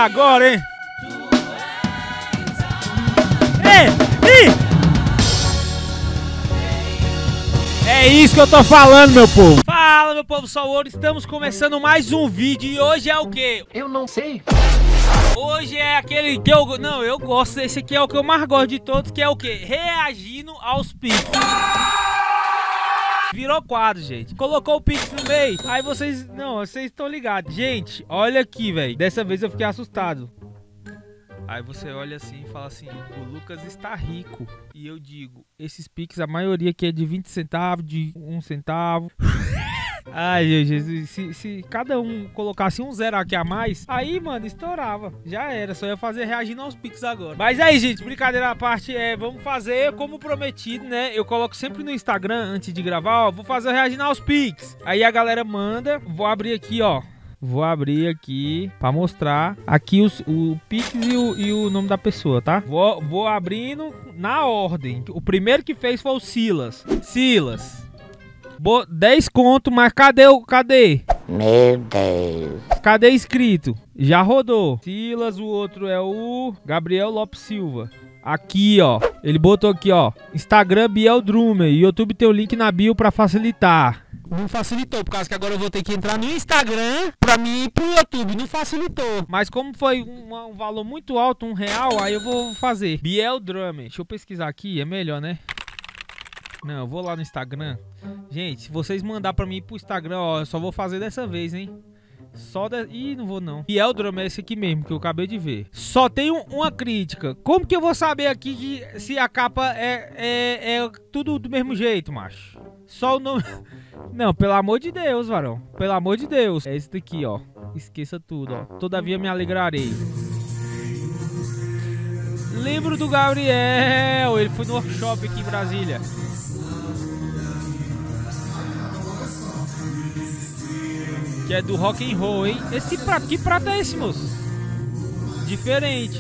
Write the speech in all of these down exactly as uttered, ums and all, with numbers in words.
agora, hein? Ei! Ih! É isso que eu tô falando, meu povo. Fala, meu povo, só ouro. Estamos começando mais um vídeo e hoje é o quê? Eu não sei. Hoje é aquele que eu... Não, eu gosto. Esse aqui é o que eu mais gosto de todos, que é o quê? Reagindo aos Pix. Virou quadro, gente. Colocou o Pix no meio. Aí vocês... Não, vocês estão ligados. Gente, olha aqui, velho. Dessa vez eu fiquei assustado. Aí você olha assim e fala assim: o Lucas está rico. E eu digo, esses Pix, a maioria aqui é de vinte centavos, de um centavo. Ai, Jesus, se, se cada um colocasse um zero aqui a mais, aí, mano, estourava. Já era, só ia fazer reagindo aos Pix agora. Mas aí, gente, brincadeira à parte, é, vamos fazer como prometido, né? Eu coloco sempre no Instagram, antes de gravar, ó, vou fazer reagindo aos Pix. Aí a galera manda, vou abrir aqui, ó. Vou abrir aqui pra mostrar aqui os, o Pix e o, e o nome da pessoa, tá? Vou, vou abrindo na ordem. O primeiro que fez foi o Silas. Silas. Bo dez conto, mas cadê o... Cadê? Meu Deus. Cadê escrito? Já rodou. Silas, o outro é o Gabriel Lopes Silva. Aqui, ó. Ele botou aqui, ó. Instagram Biel Drumer. YouTube tem o link na bio pra facilitar. Não facilitou, por causa que agora eu vou ter que entrar no Instagram pra mim ir pro YouTube. Não facilitou. Mas como foi um, um valor muito alto, um real, aí eu vou fazer. Biel Drumer. Deixa eu pesquisar aqui, é melhor, né? Não, eu vou lá no Instagram. Gente, se vocês mandar pra mim ir pro Instagram, ó, eu só vou fazer dessa vez, hein? Só de... Ih, não vou não. Biel Drumer é esse aqui mesmo, que eu acabei de ver. Só tenho uma crítica. Como que eu vou saber aqui que se a capa é, é, é tudo do mesmo jeito, macho? Só o nome... Não, pelo amor de Deus, varão. Pelo amor de Deus. É esse daqui, ó. Esqueça tudo, ó. Todavia me alegrarei. Lembro do Gabriel. Ele foi no workshop aqui em Brasília. Que é do rock and roll, hein? Esse prato, que prato é esse, moço? Diferente.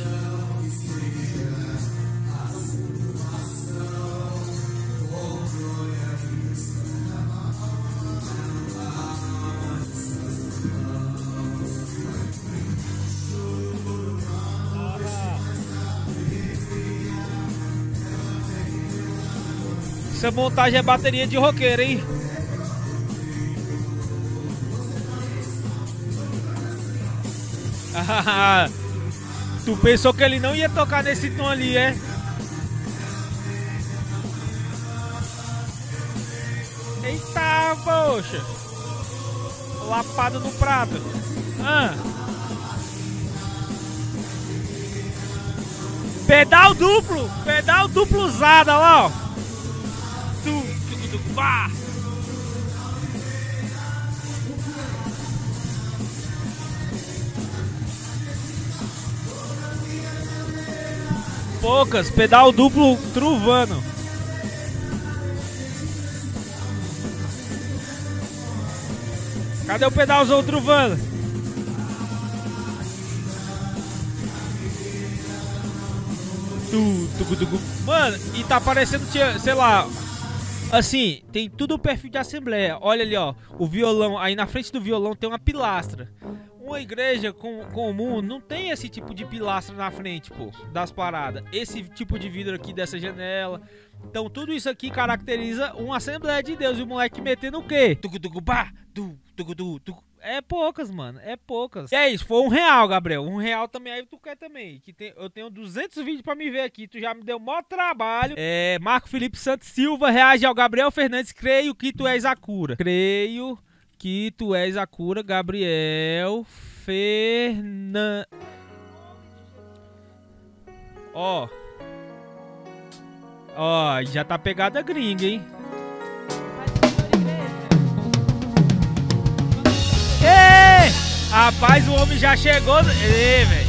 Essa montagem é bateria de roqueiro, hein? Tu pensou que ele não ia tocar nesse tom ali, é? Eita, poxa! Lapado no prato. Ah. Pedal duplo! Pedal duplo usada lá, ó! Tu, tu, tu, tu, vá! Poucas, pedal duplo truvando. Cadê o pedalzão truvando? Tu, tu, tu, tu. Mano, e tá parecendo, sei lá, assim, tem tudo o perfil de assembleia. Olha ali, ó, o violão, aí na frente do violão tem uma pilastra. Uma igreja com, comum não tem esse tipo de pilastra na frente, pô, das paradas. Esse tipo de vidro aqui dessa janela. Então tudo isso aqui caracteriza uma Assembleia de Deus. E o moleque metendo o quê? É poucas, mano. É poucas. E é isso, foi um real, Gabriel. Um real também, aí tu quer também. Que tem, eu tenho duzentos vídeos pra me ver aqui. Tu já me deu o maior trabalho. É, Marco Felipe Santos Silva reage ao Gabriel Fernandes. Creio que tu és a cura. Creio... que tu és a cura, Gabriel Fernandes. Ó. Ó, já tá pegada gringa, hein? Ei! Rapaz, o homem já chegou. Ei, velho.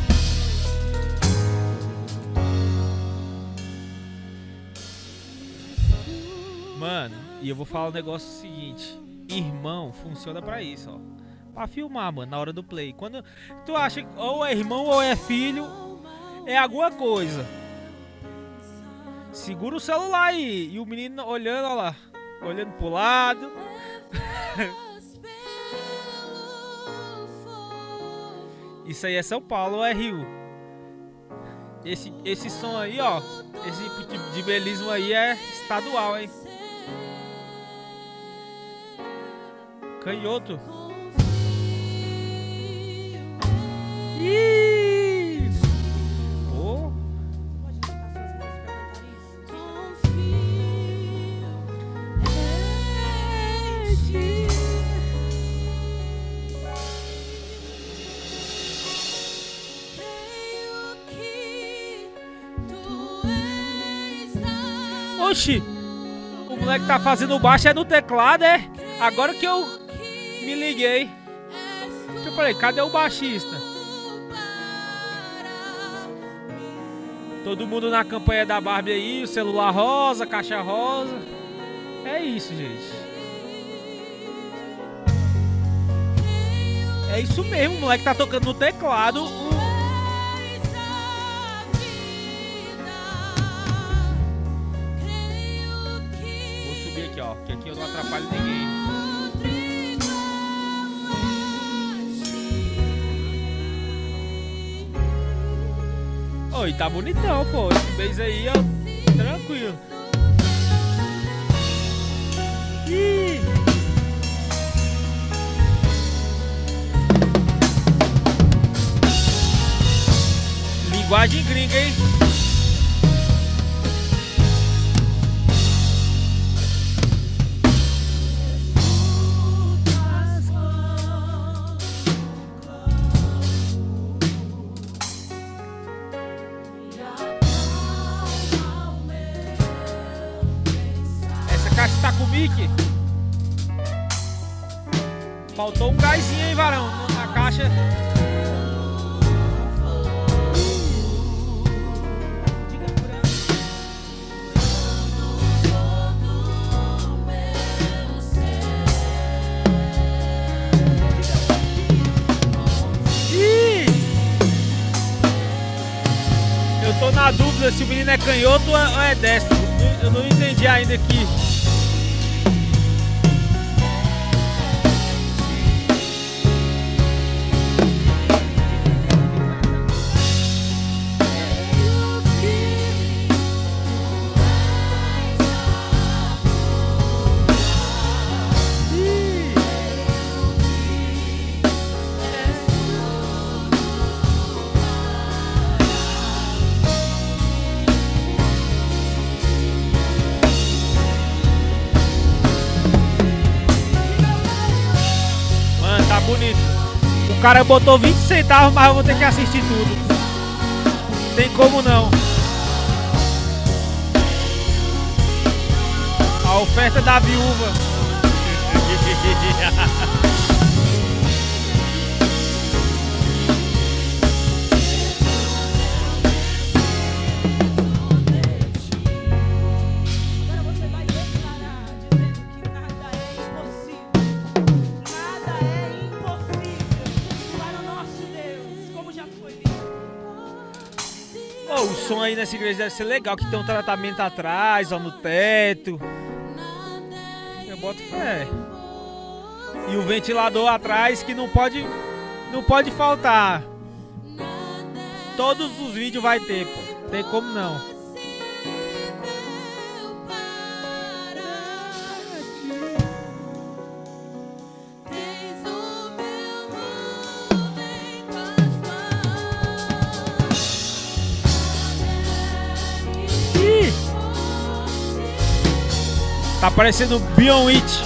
Mano, e eu vou falar um negócio seguinte. Irmão funciona pra isso, ó. Pra filmar, mano, na hora do play. Quando tu acha que ou é irmão ou é filho, é alguma coisa. Segura o celular aí. E o menino olhando, ó lá. Olhando pro lado. Isso aí é São Paulo ou é Rio? Esse, esse som aí, ó. Esse tipo de belismo aí é estadual, hein? Canhoto. Ih! Oh. Oxi! O moleque tá fazendo baixo é no teclado, é? Agora que eu me liguei. Eu falei, cadê o baixista? Todo mundo na campanha da Barbie aí, o celular rosa, caixa rosa. É isso, gente. É isso mesmo, o moleque tá tocando no teclado. O... Vou subir aqui, ó, que aqui eu não atrapalho ninguém. Oi, tá bonitão, pô. Esse beijo aí, ó. Tranquilo. Ih. Linguagem gringa, hein? Tá com o Mickey. Faltou um gásinho, hein, varão? Na caixa. Ih! Eu tô na dúvida se o menino é canhoto ou é destro. Eu não entendi ainda aqui. Bonito. O cara botou vinte centavos, mas eu vou ter que assistir tudo. Tem como não. A oferta da viúva. Oh, o som aí nessa igreja deve ser legal, que tem um tratamento atrás, ó, no teto. Eu boto fé. E o ventilador atrás que não pode, não pode faltar. Todos os vídeos vai ter, pô. Tem como não. Tá parecendo Beyond It.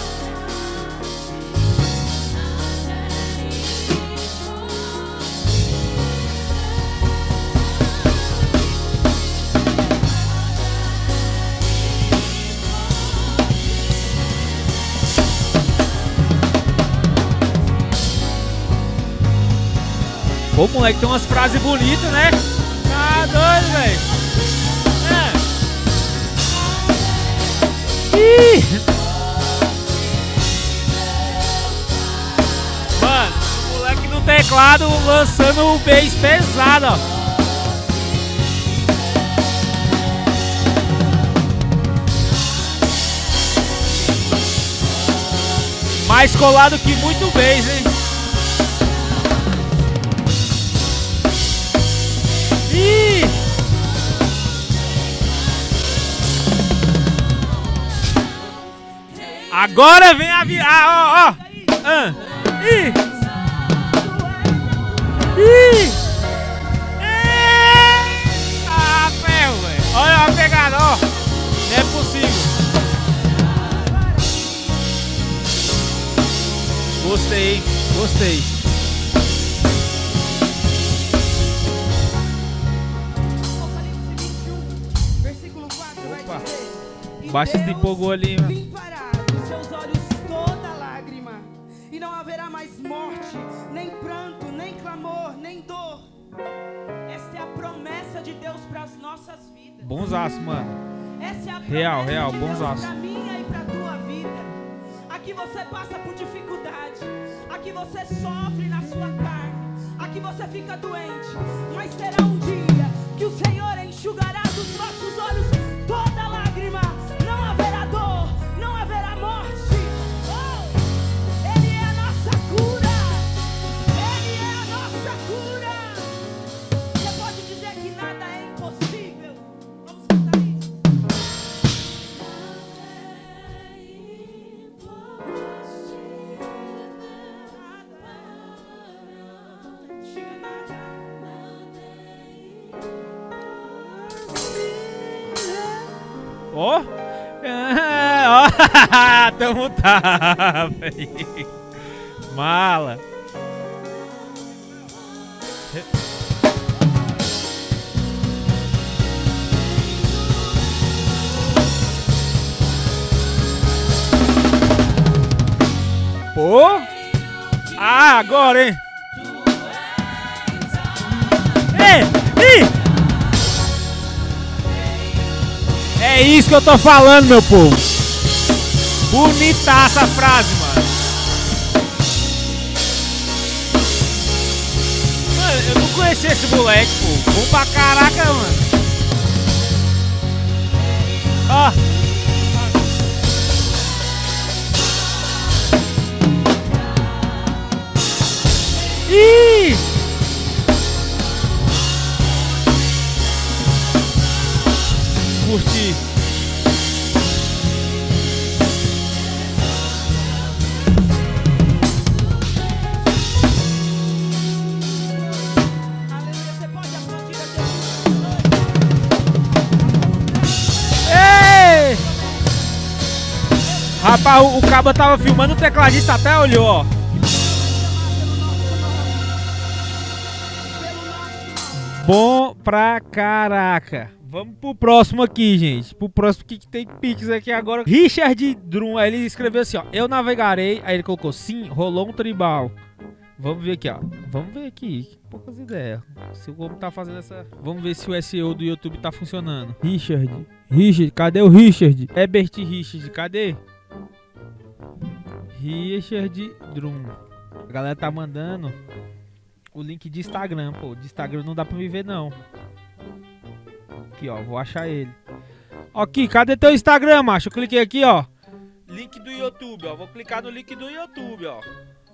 Pô, moleque, tem umas frases bonitas, né? Tá doido, velho. Mano, o moleque no teclado lançando o bass pesado, ó. Mais colado que muito bass, hein? Agora vem a vi... Ah, ó, ó. Ah. Ih. Ih. Ah, ferro, velho. Olha a pegada, ó. Não é possível. Gostei, gostei. Versículo quatro vai dizer: O baixo se empolgou ali, mano. limpará dos seus olhos toda lágrima, e não haverá mais morte, nem pranto, nem clamor, nem dor. Esta é a promessa de Deus para as nossas vidas. Bonsaço, mano. Essa é a Real, promessa real, de Deus bonsaço. pra minha e pra tua vida. Aqui você passa por dificuldade, aqui você sofre na sua carne, aqui você fica doente, mas terá um dia que o Senhor enxugará dos nossos olhos toda lágrima. Não haverá dor, não haverá morte. Oh, Ele é a nossa cura, Ele é a nossa cura. Você pode dizer que nada é impossível. Vamos cantar isso. Ó. Ó. Tamo tá, velho. Mala. Pô. Ah, agora, hein? Ei, ih! É isso que eu tô falando, meu povo. Bonitaça a frase, mano. Mano, eu não conhecia esse moleque, pô. Bom pra caraca, mano. Ó. Ih! Curti. Aleluia, você pode aplaudir a Ei! Rapaz, o, o cabo tava filmando, o tecladista até olhou, ó. Bom pra caraca. Vamos pro próximo aqui, gente. Pro próximo que tem Pix aqui agora. Richard Drum, aí ele escreveu assim, ó. Eu navegarei, aí ele colocou sim, rolou um tribal. Vamos ver aqui, ó. Vamos ver aqui. Poucas ideias. Se o homem tá fazendo essa... Vamos ver se o S E O do YouTube tá funcionando. Richard. Richard, cadê o Richard? Herbert Richard, cadê? Richard Drum. A galera tá mandando o link de Instagram, pô. De Instagram não dá pra me ver, não. Aqui, ó. Vou achar ele. Aqui, cadê teu Instagram, macho? Eu cliquei aqui, ó. Link do YouTube, ó. Vou clicar no link do YouTube, ó.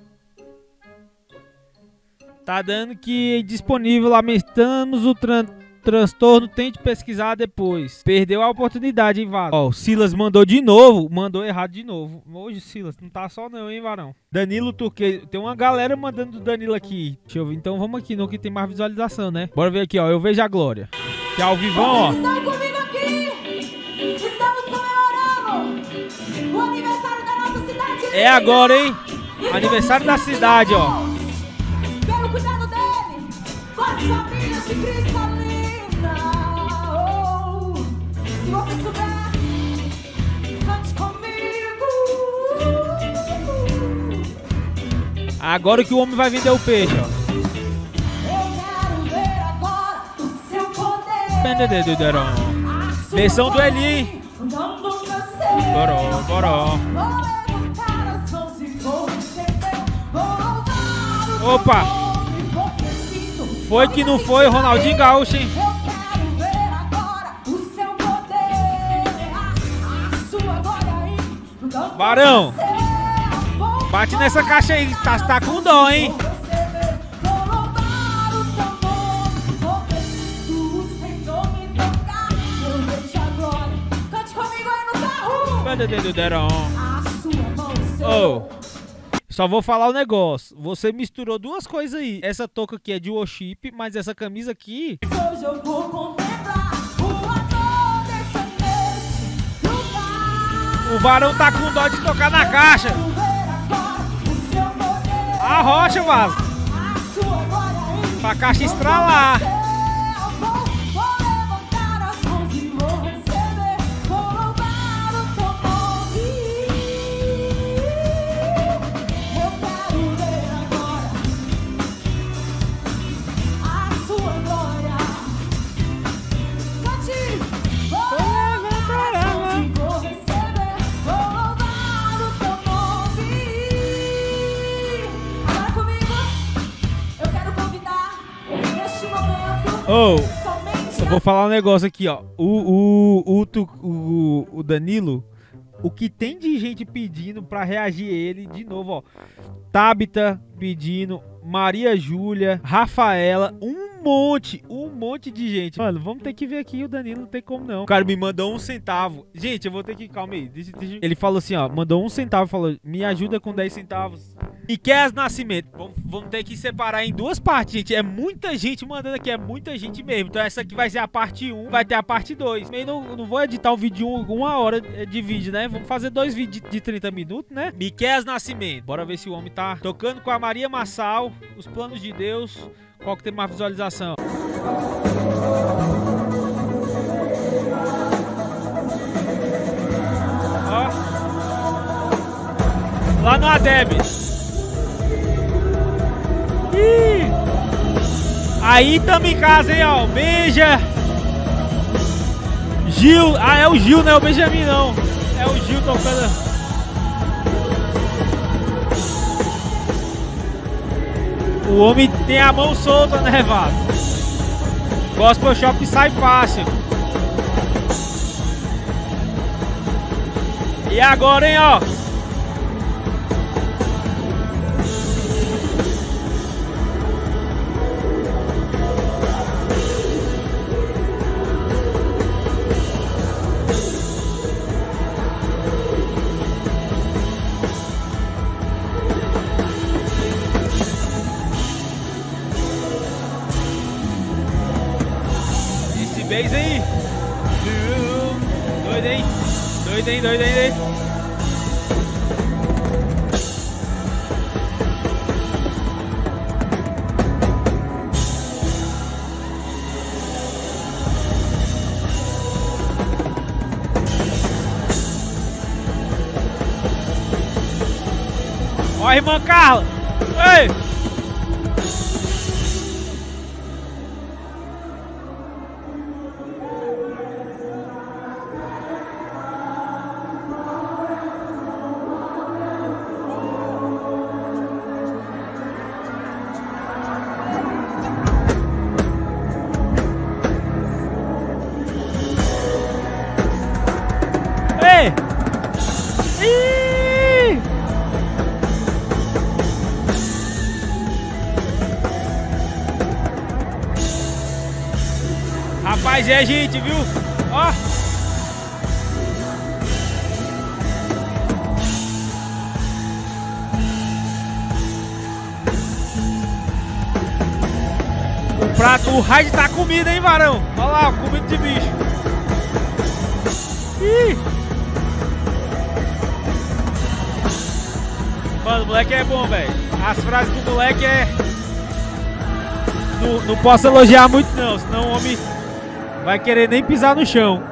Tá dando que disponível. Lamentamos o tran transtorno. Tente pesquisar depois. Perdeu a oportunidade, hein, Varão? Ó, o Silas mandou de novo. Mandou errado de novo. Hoje, Silas, não tá só não, hein, Varão? Danilo Turquês. Tem uma galera mandando do Danilo aqui. Deixa eu ver. Então vamos aqui no que tem mais visualização, né? Bora ver aqui, ó. Eu vejo a Glória. Que é ao vivão, ó. Estão comigo aqui. Estamos comemorando o aniversário da nossa cidade. É agora, hein? Aniversário da cidade, ó. Pelo cuidado dele, com as famílias de Cristalina. Oh, se você souber, cante comigo. Agora que o homem vai vender o peixe, ó. Eu quero ver agora o seu poder. Versão do Eli, hein? Boró, boró. Opa! Foi que não foi, Ronaldinho Gaúcho, hein? Barão! Bate nessa caixa aí, tá, tá com dó, hein? A sua Oh, só vou falar um negócio. Você misturou duas coisas aí. Essa touca aqui é de worship, mas essa camisa aqui... Hoje eu vou contemplar o amor dessa nesse lugar. O varão tá com dó de tocar na caixa. Quero ver agora o seu poder. A rocha, vaso. A sua glória em Pra caixa estralar. céu. Vou, vou levantar as mãos e vou receber. Vou louvar o teu nome. Eu quero ver agora a sua glória. Cante! Vou levantar as mãos e vou receber. Vou louvar o teu nome. Agora comigo, eu quero convidar neste momento. Oh, Somente eu vou falar um negócio aqui, ó. O, o, o, Tu- o, o Danilo, o que tem de gente pedindo pra reagir ele, de novo, ó. Tabita pedindo, Maria Júlia, Rafaela, um monte, um monte de gente. Mano, vamos ter que ver aqui o Danilo, não tem como não. O cara me mandou um centavo. Gente, eu vou ter que... Calma aí. Deixa, deixa. Ele falou assim, ó, mandou um centavo, falou, me ajuda com dez centavos. E quer Nascimento. Vamos, vamos ter que separar em duas partes, gente. É muita gente mandando aqui, é muita gente mesmo. Então essa aqui vai ser a parte um, vai ter a parte dois. Eu não, não vou editar um vídeo um, uma hora de vídeo, né? Vamos fazer dois vídeos de, de trinta minutos, né? Miqueias Nascimento. Bora ver se o homem tá tocando com a Maria Massal, Os Planos de Deus. Qual que tem mais visualização? Ó. Lá no Adeb. Ih. Aí tamo em casa, hein, ó. Beija. Gil. Ah, é o Gil, não é o Benjamin, não. É o Gil tocando. O homem tem a mão solta, né, Vaso? Gospel Shop sai fácil. E agora, hein, ó. Esse beijo aí. Doido, hein? Doido, hein? Doido, hein? Ó a irmã Carla! Ei! Ei! Ih! Rapaz, é gente, viu? Ó! O prato, o raid tá comida, hein, varão? Olha lá, ó, comida de bicho. Ih! Mano, o moleque é bom, velho. As frases do moleque é... Não, não posso elogiar muito não, senão o homem vai querer nem pisar no chão.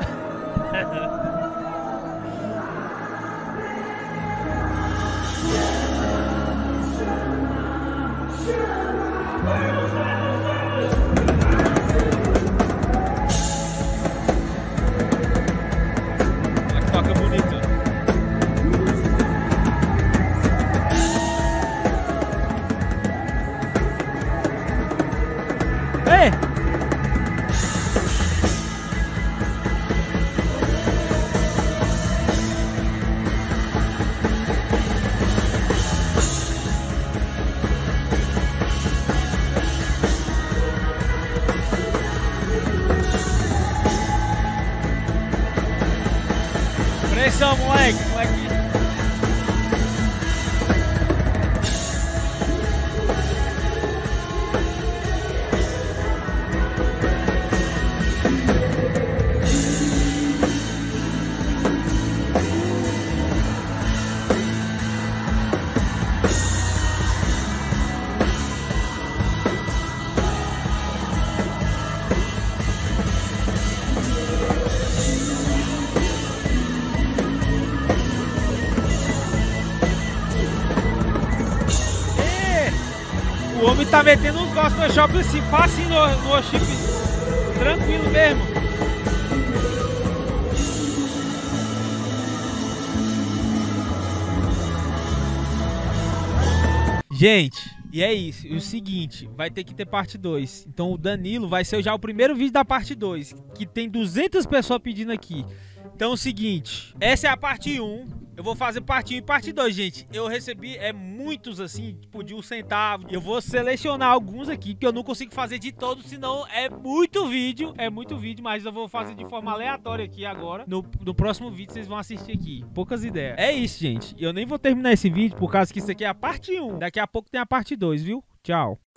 Olha que toca bonito. Ei! Pressão, moleque, moleque. tá metendo uns gostos no shop assim, fácil no, no chip. Tranquilo mesmo. Gente, e é isso. E o seguinte, vai ter que ter parte dois. Então o Danilo vai ser já o primeiro vídeo da parte dois, que tem duzentas pessoas pedindo aqui. Então é o seguinte, essa é a parte um. Eu vou fazer parte um e parte dois, gente. Eu recebi é muitos assim, tipo de um centavo. Eu vou selecionar alguns aqui, que eu não consigo fazer de todos, senão é muito vídeo. É muito vídeo, mas eu vou fazer de forma aleatória aqui agora. No, no próximo vídeo vocês vão assistir aqui. Poucas ideias. É isso, gente. Eu nem vou terminar esse vídeo, por causa que isso aqui é a parte um. Daqui a pouco tem a parte dois, viu? Tchau.